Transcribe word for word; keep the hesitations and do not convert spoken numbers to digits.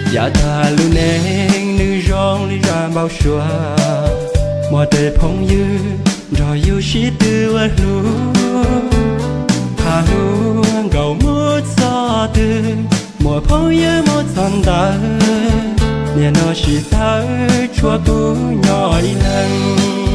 Dạ ta lưu nén nữ rong lý ra bao xóa mùa tề phong dư rồi yêu sĩ tư ở lú hà lú gầu mút gió tư mùa phong dư mút son ta nè nó sĩ ta chúa cú nhỏ lần